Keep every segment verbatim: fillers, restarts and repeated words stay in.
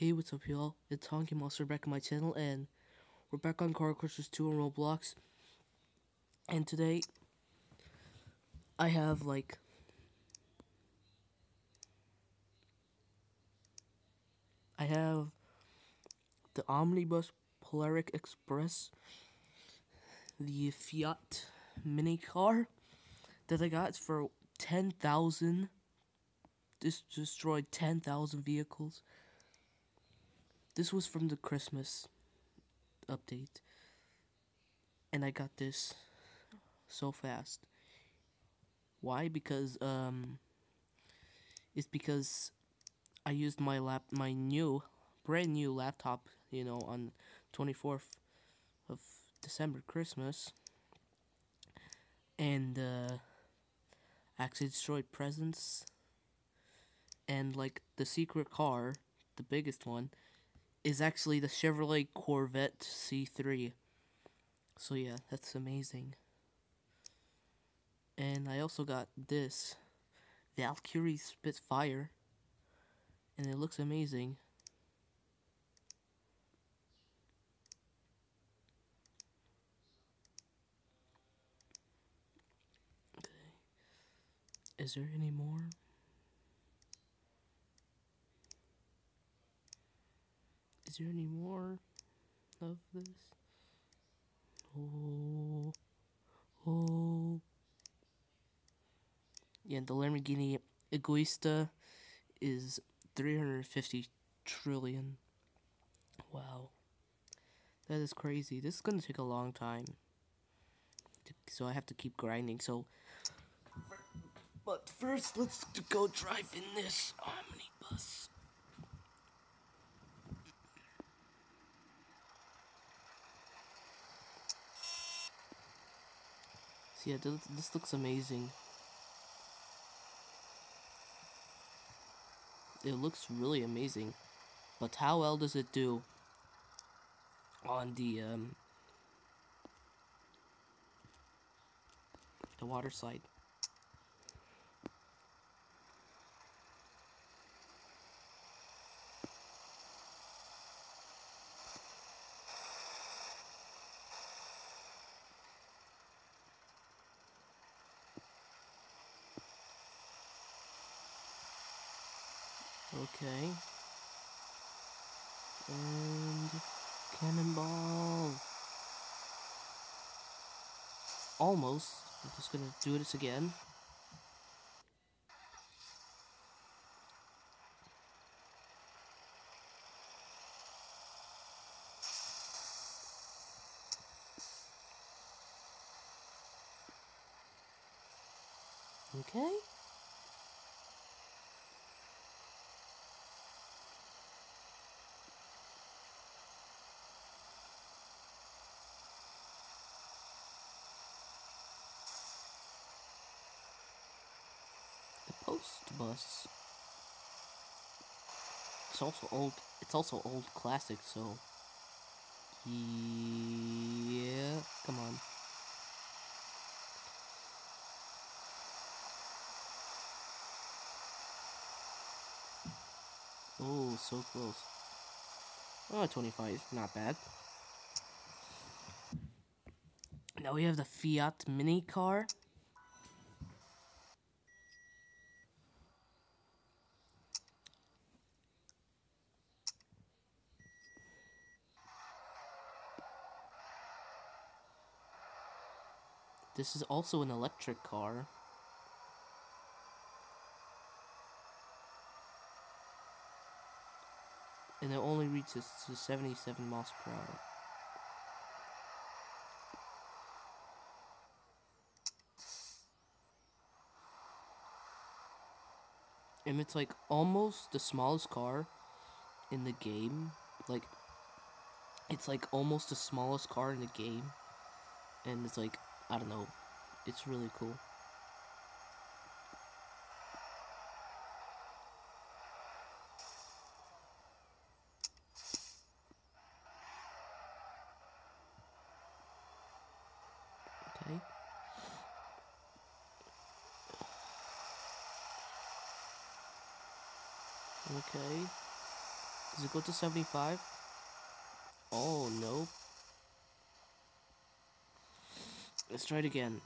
Hey, what's up, y'all? It's Honky Monster back on my channel, and we're back on Car Crushers two on Roblox. And today, I have like I have the Omnibus Polaric Express, the Fiat mini car that I got for ten thousand. This destroyed ten thousand vehicles. This was from the Christmas update, and I got this so fast. Why? Because um, it's because I used my lap, my new, brand new laptop, you know, on twenty-fourth of December, Christmas, and uh, actually destroyed presents. And like the secret car, the biggest one, is actually the Chevrolet Corvette C three. So yeah, that's amazing. And I also got this Valkyrie Spitfire, and it looks amazing. Okay. Is there any more? Is there any more of this? Oh, oh. Yeah, the Lamborghini Egoista is three hundred fifty trillion. Wow. That is crazy. This is gonna take a long time. So I have to keep grinding. So, but first, let's go drive in this omnibus. So yeah, this, this looks amazing. It looks really amazing. But how well does it do on the um the water slide? Okay. And cannonball. Almost. I'm just gonna do this again. Okay. The post bus. It's also old. It's also old classic. So yeah. Come on. Oh, so close. Oh, twenty-five. Not bad. Now we have the Fiat mini car. This is also an electric car. And it only reaches to seventy-seven miles per hour. And it's like almost the smallest car in the game. Like, it's like almost the smallest car in the game. And it's like, I don't know, it's really cool. Okay. Okay. Does it go to seventy-five? Oh, no. Let's try it again.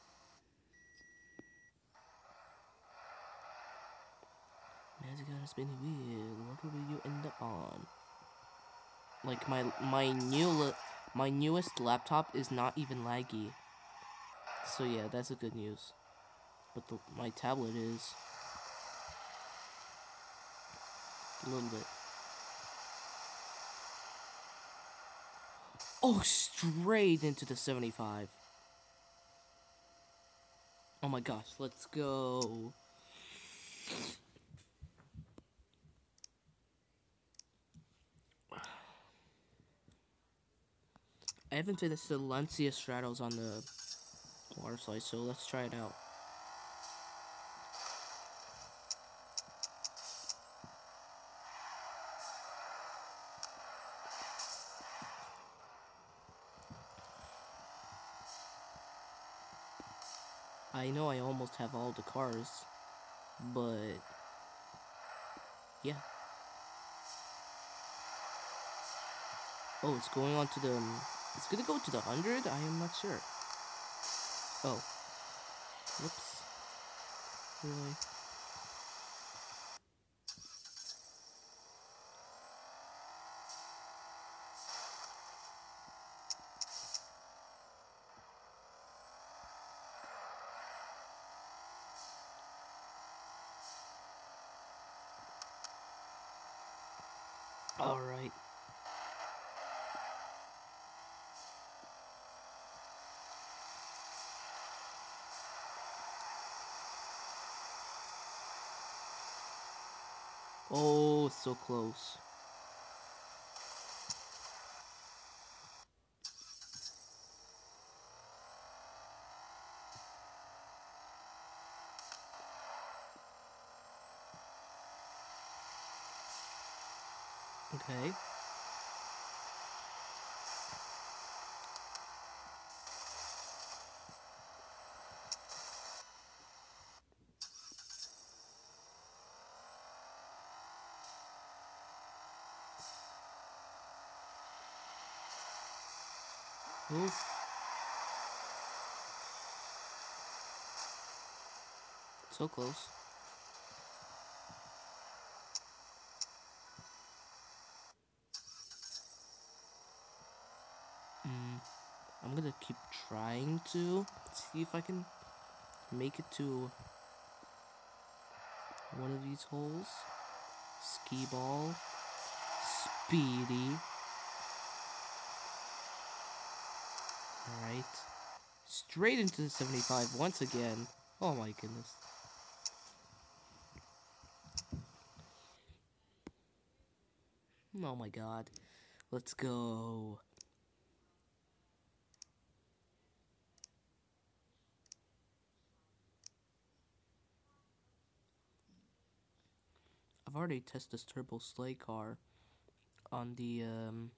Magic got a spinny wheel. What will you end up on? Like my my new my newest laptop is not even laggy. So yeah, that's a good news. But the, my tablet is a little bit. Oh, straight into the seventy-five. Oh my gosh, let's go. I haven't finished the Lancia Stratos on the water slide, so let's try it out. I know I almost have all the cars, but yeah. Oh, it's going on to the... Um, it's gonna go to the one hundred? I am not sure. Oh. Whoops. Really? Alright. Oh, so close. Okay. Oh. So close. Mm, I'm gonna keep trying to see if I can make it to one of these holes. Ski ball. Speedy. Alright. Straight into the seventy-five once again. Oh my goodness. Oh my god. Let's go. I've already tested this turbo sleigh car on the um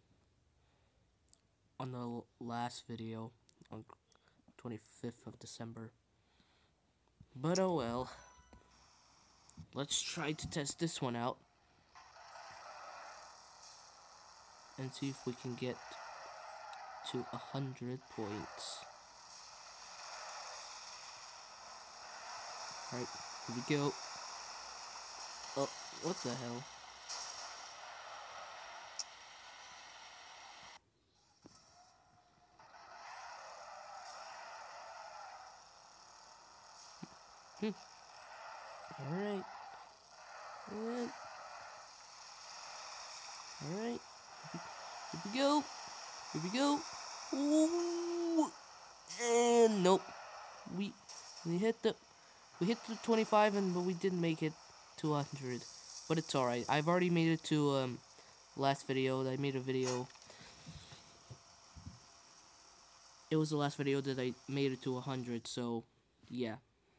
on the last video on twenty-fifth of December. But oh well. Let's try to test this one out and see if we can get to a hundred points. Alright, here we go. Oh, what the hell? Hmm. Alright. Alright. Alright. Here we go. Here we go. Ooh. And nope. We we hit the we hit the twenty-five and but we didn't make it to one hundred. But it's alright. I've already made it to um last video. I made a video. It was the last video that I made it to one hundred, so yeah.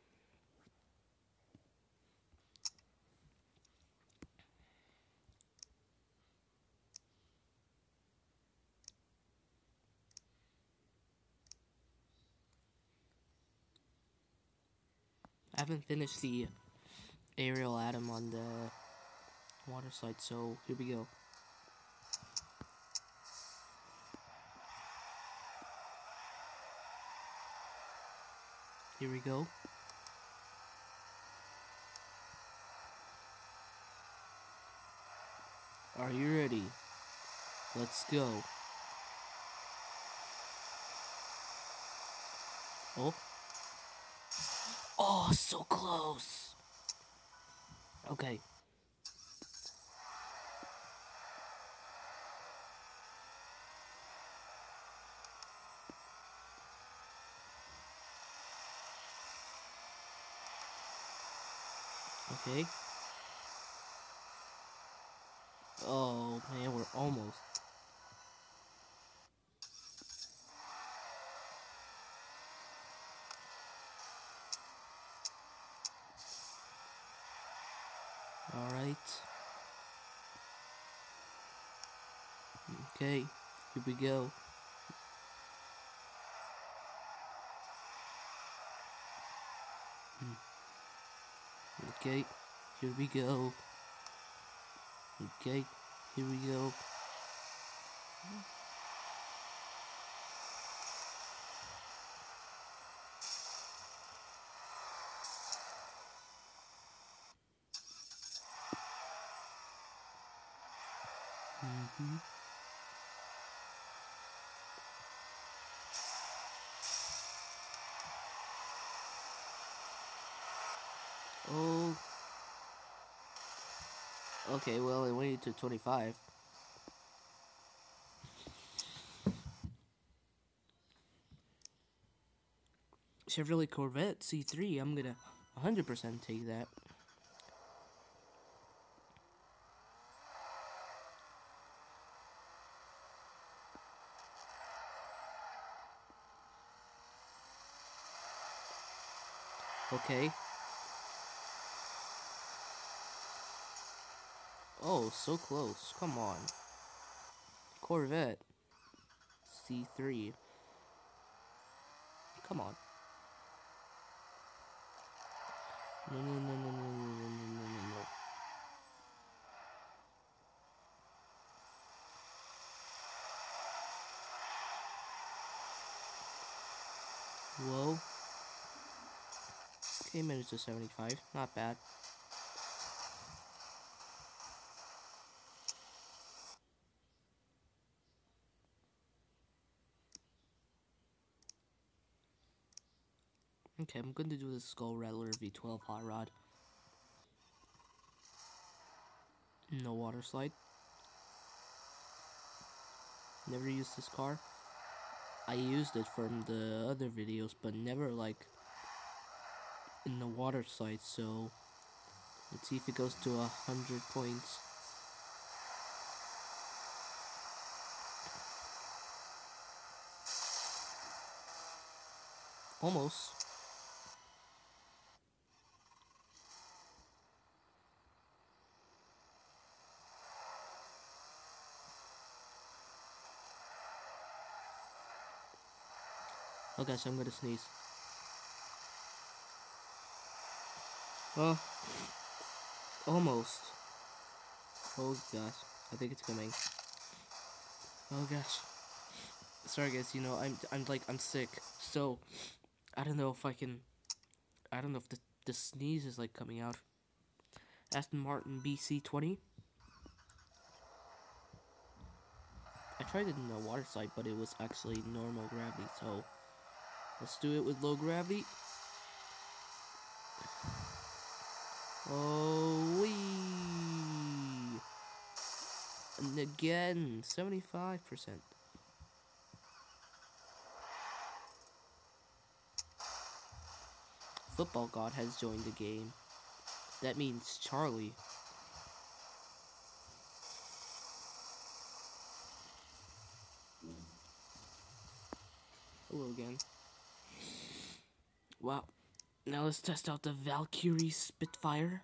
I haven't finished the aerial atom on the water slide, so here we go. Here we go. Are you ready? Let's go. Oh. Oh, so close. Okay. Okay. Oh man, we're almost. Alright. Okay, here we go. Okay, here we go. Okay, here we go. Mm-hmm. Oh. Okay, well, it waited to twenty-five. Chevrolet Corvette C three, I'm gonna one hundred percent take that. Okay. Oh, so close. Come on. Corvette C three. Come on. No, no, no, no, no, no, no, no, no, no. Whoa. Okay, minutes to seventy-five. Not bad. Okay, I'm going to do the Skull Rattler V twelve Hot Rod. No water slide. Never used this car. I used it from the other videos, but never like in the water slide, so let's see if it goes to a hundred points. Almost. Oh gosh, I'm gonna sneeze. Oh, almost. Oh gosh, I think it's coming. Oh gosh. Sorry guys, you know, I'm I'm like I'm sick, so I don't know if I can. I don't know if the the sneeze is like coming out. Aston Martin B C twenty. I tried it in the water slide, but it was actually normal gravity, so let's do it with low gravity. Oh, wee! And again, seventy-five percent. Football God has joined the game. That means Charlie. Hello again. Wow. Now let's test out the Valkyrie Spitfire.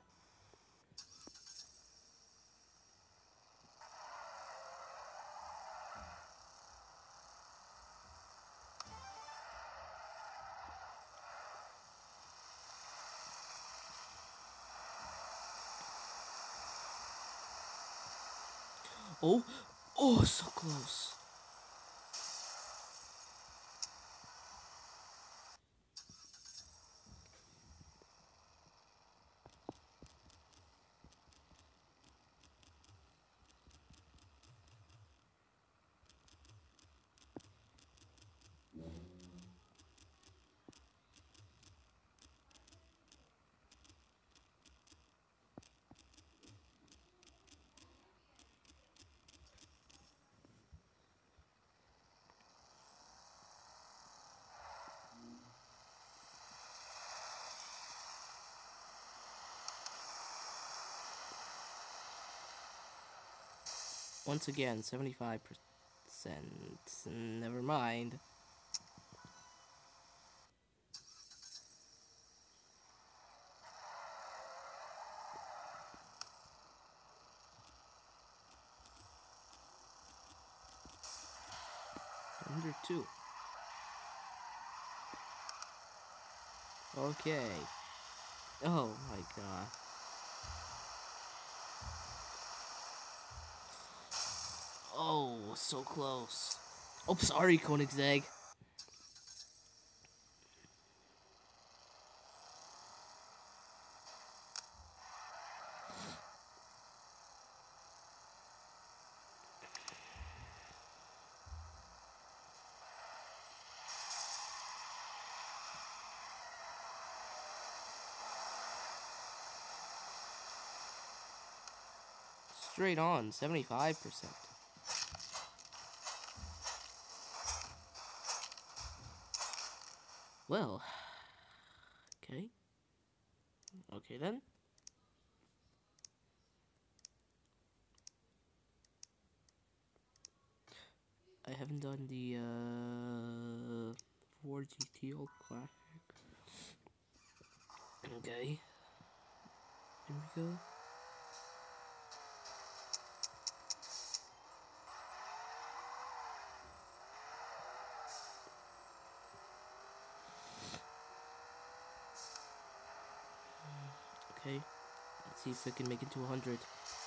Oh, oh, so close. Once again, seventy-five percent. Never mind. Under two. Okay. Oh my god. Oh, so close. Oh, sorry, Koenigsegg. Straight on, seventy-five percent. Well, okay. Okay then. I haven't done the uh, four G T O Classic. Okay. Here we go. Okay. Let's see if we can make it to one hundred.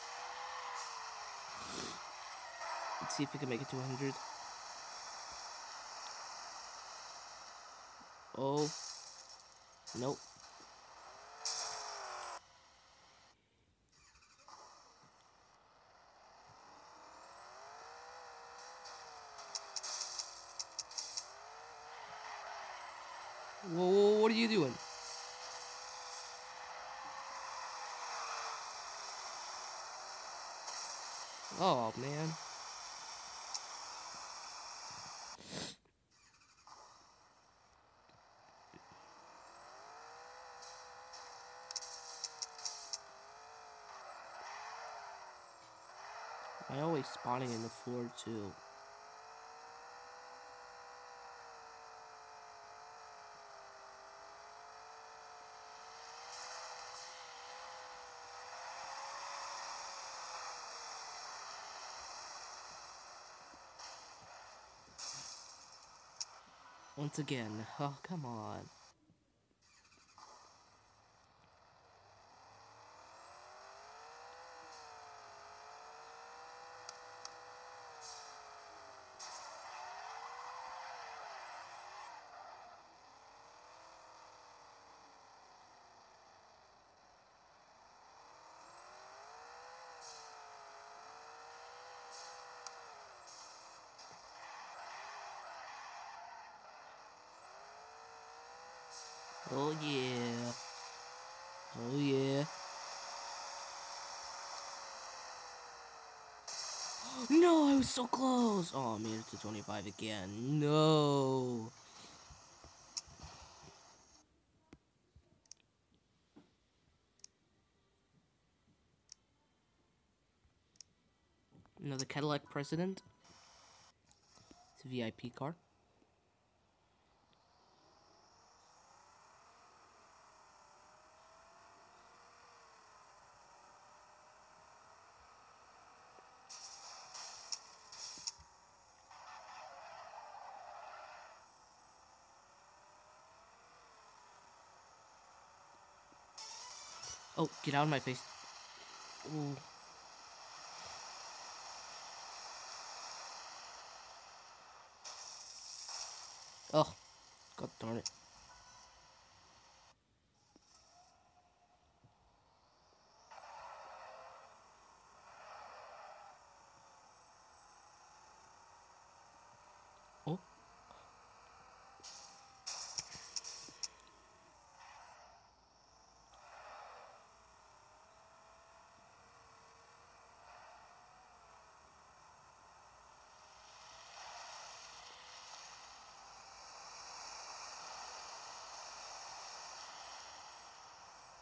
Let's see if we can make it to one hundred. Oh. Nope. Whoa, whoa, what are you doing? Oh, man. I always spawning in the floor, too. Once again. Oh, come on. Oh, yeah. Oh, yeah. No, I was so close. Oh, I made it to twenty-five again. No. Another Cadillac President. It's a V I P car. Oh, get out of my face. Ooh. Oh, god darn it. Oh.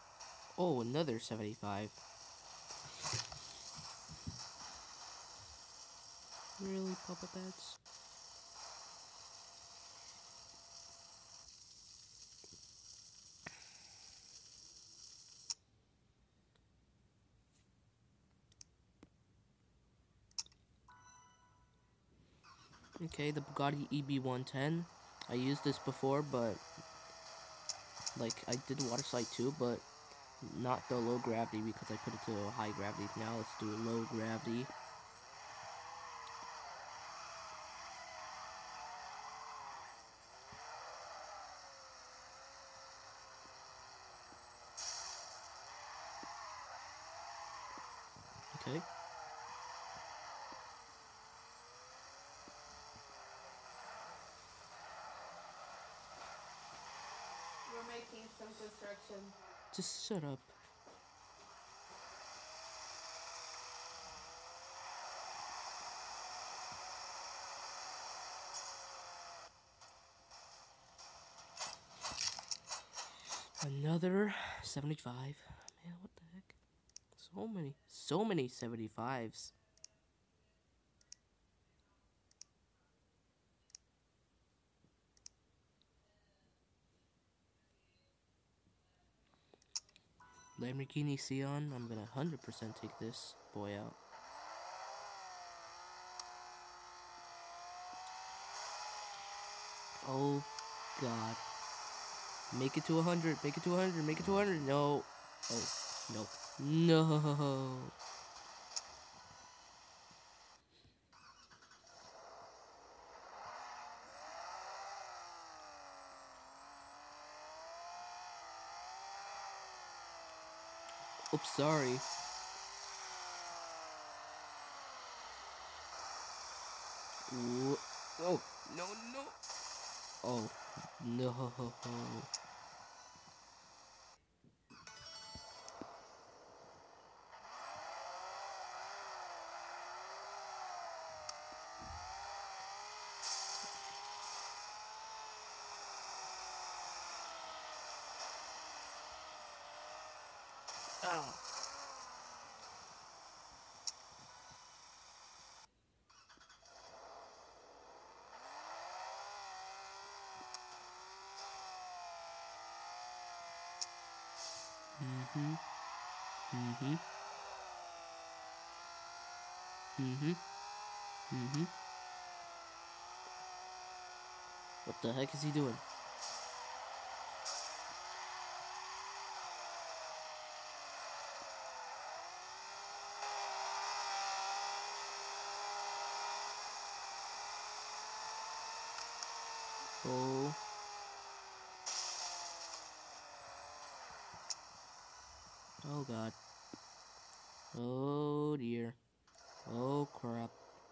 Oh, another seventy-five. Really, Papa Pets? Okay, the Bugatti E B one ten. I used this before, but like I did water slide too, but not the low gravity because I put it to high gravity. Now let's do low gravity. Okay. We're making some construction. Just shut up. Another seventy-five. Man, what the heck? So many, so many seventy-fives. Lamborghini Sion, I'm gonna one hundred percent take this boy out. Oh, God. Make it to one hundred, make it to one hundred, make it to one hundred. No. Oh, no. No. Oops, sorry. Ooh. Oh, no, no. Oh, no. Oh. Mm-hmm. Mm-hmm. Mm-hmm. Mm-hmm. What the heck is he doing? Oh. Oh, God. Oh, dear. Oh, crap.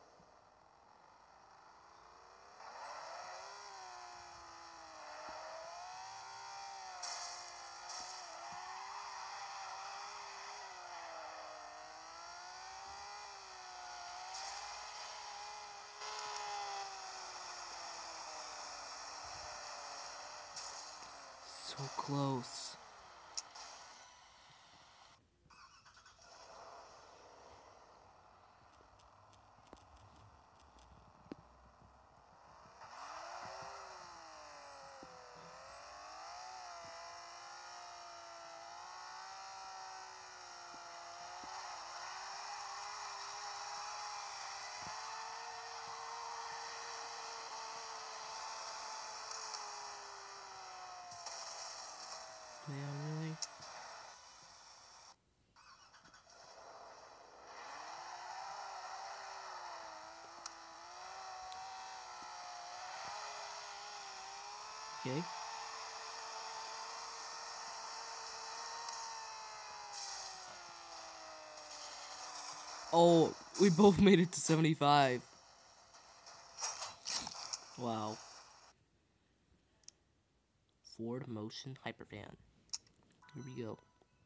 So close. Man, really? Okay. Oh, we both made it to seventy-five. Wow. Ford Motion Hypervan. Here we go.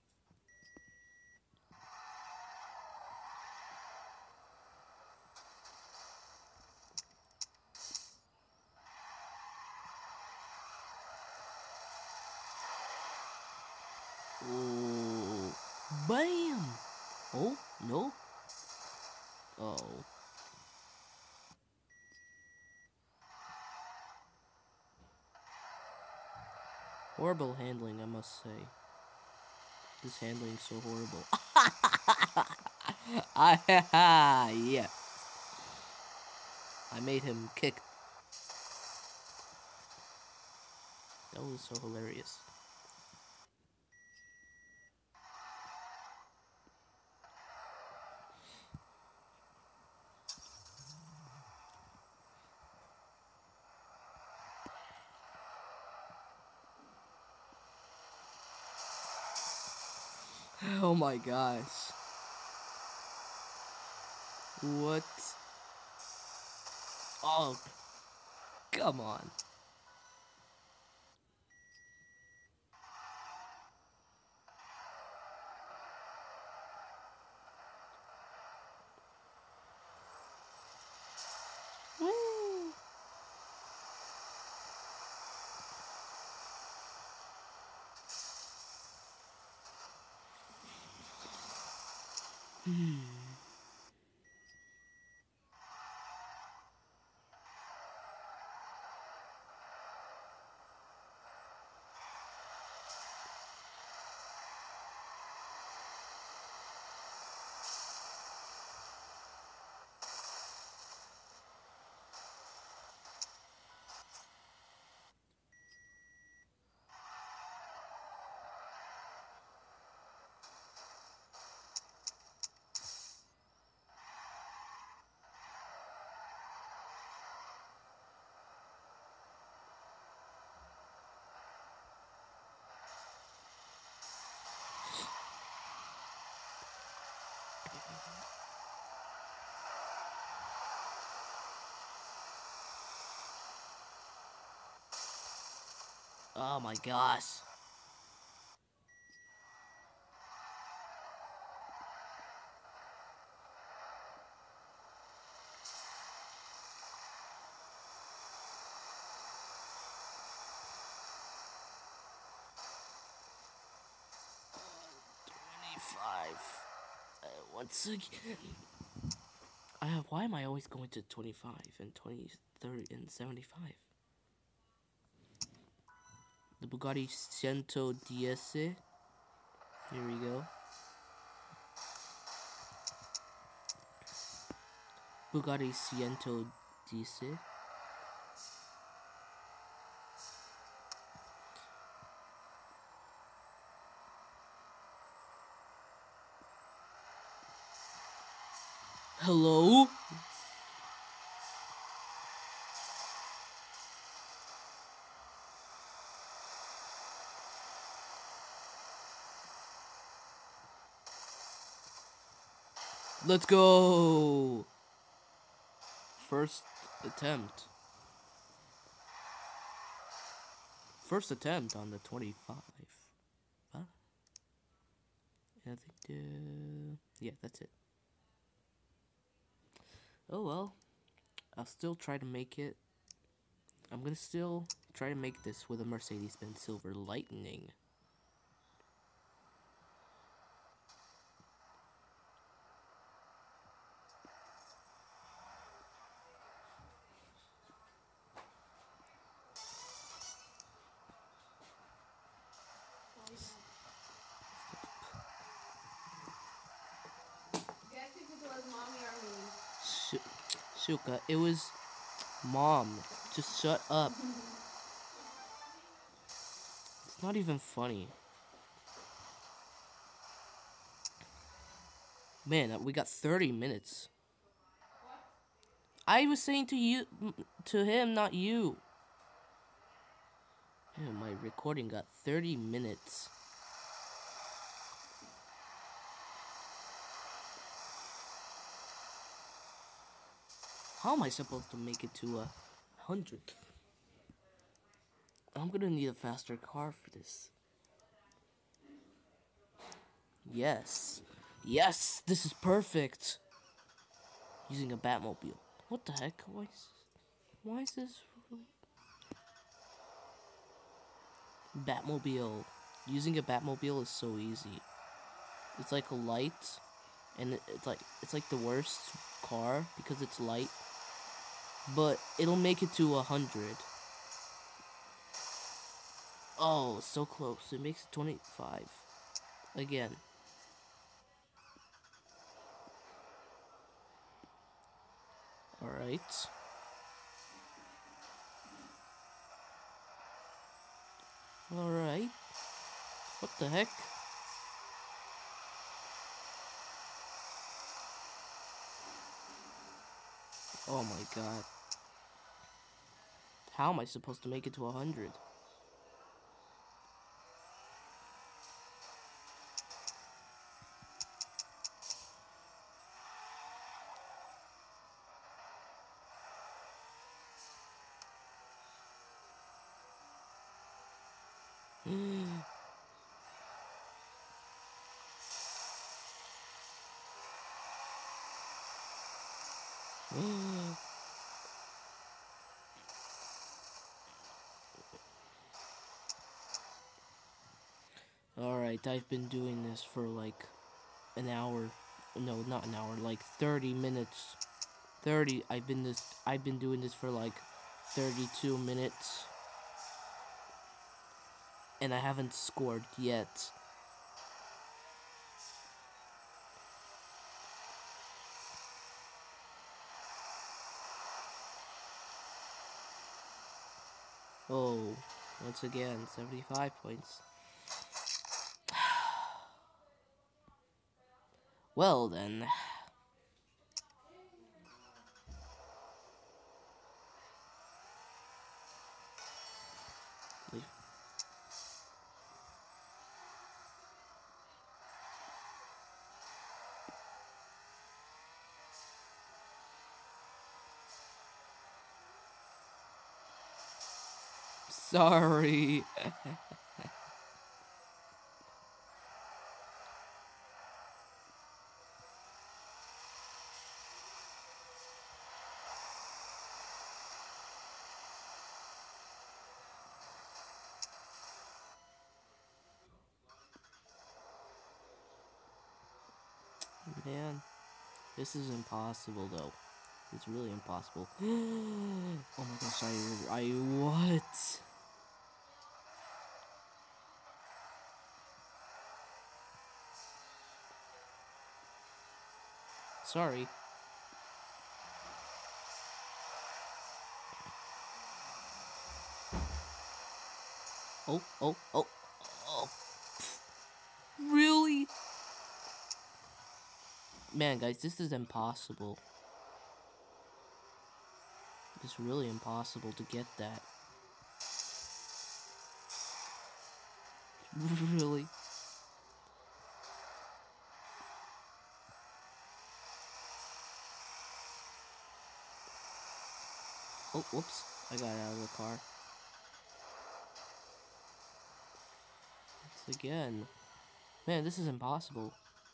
Oh. Bam! Oh, no. Oh. Horrible handling, I must say. This handling's so horrible. I yeah. I made him kick. That was so hilarious. Oh my gosh. What? Oh, come on. Whee! Hmm. Oh my gosh. twenty-five. Uh, once again. I have, why am I always going to twenty-five and twenty, thirty, and seventy-five? The Bugatti Cento D S. Here we go. Bugatti Cento D S. Hello? Let's go! First attempt. First attempt on the twenty-five. Huh? I think, uh, yeah, that's it. Oh well. I'll still try to make it. I'm gonna still try to make this with a Mercedes-Benz Silver Lightning. Guess if it was mommy or me. Sh Shuka, it was Mom. Just shut up. It's not even funny. Man, we got thirty minutes. I was saying to you, to him, not you. Yeah, my recording got thirty minutes. How am I supposed to make it to a hundred? I'm gonna need a faster car for this. Yes. Yes, this is perfect. Using a Batmobile. What the heck? Why is, why is this really... Batmobile. Using a Batmobile is so easy. It's like a light, and it's like it's like the worst car because it's light, but it'll make it to a hundred. Oh, so close. It makes it twenty-five. Again. Alright. Alright. What the heck? Oh my god. How am I supposed to make it to a hundred? Alright, I've been doing this for like an hour. No, not an hour, like thirty minutes. thirty, I've been this I've been doing this for like thirty-two minutes. And I haven't scored yet. Oh, once again, seventy-five points. Well then. Sorry. Man, this is impossible though. It's really impossible. Oh my gosh, I I what? Sorry. Oh, oh, oh, oh. Really? Man, guys, this is impossible. It's really impossible to get that. Really? Oh, whoops. I got out of the car. Once again. Man, this is impossible.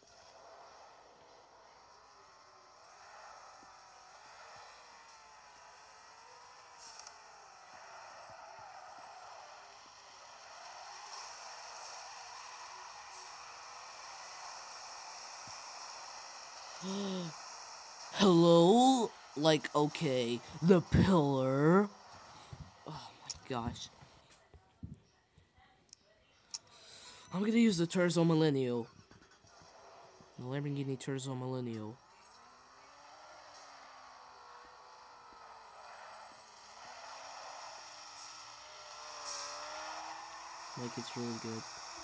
Hello? Like, okay, the pillar. Oh my gosh. I'm gonna use the Terzo Millennial. The Lamborghini Terzo Millennial. Like, it's really good.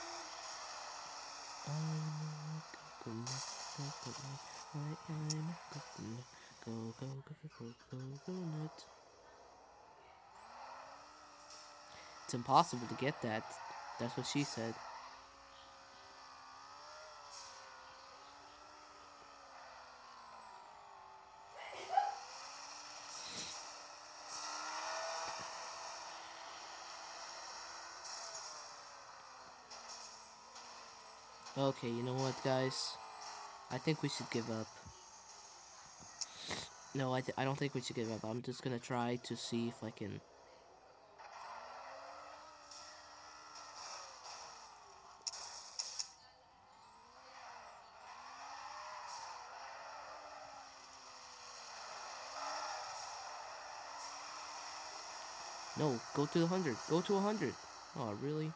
Go, go, go, go, go, go, nut. It's impossible to get that. That's what she said. Okay, you know what, guys? I think we should give up. No, I, th I don't think we should give up. I'm just gonna try to see if I can... No, go to one hundred. Go to one hundred. Oh, really?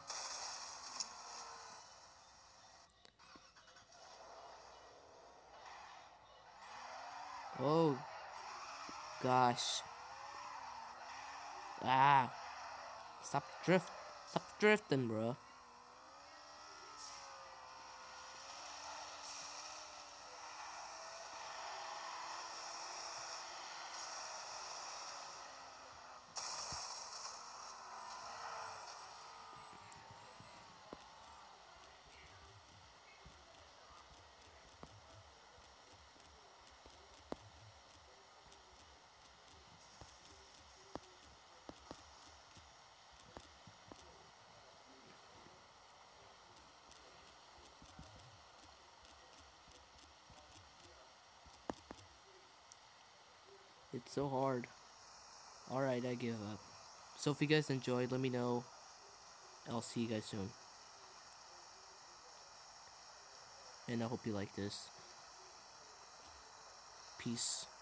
Oh, gosh. Ah, stop drift, stop drifting, bro. It's so hard. Alright, I give up. So if you guys enjoyed, let me know. I'll see you guys soon. And I hope you like this. Peace.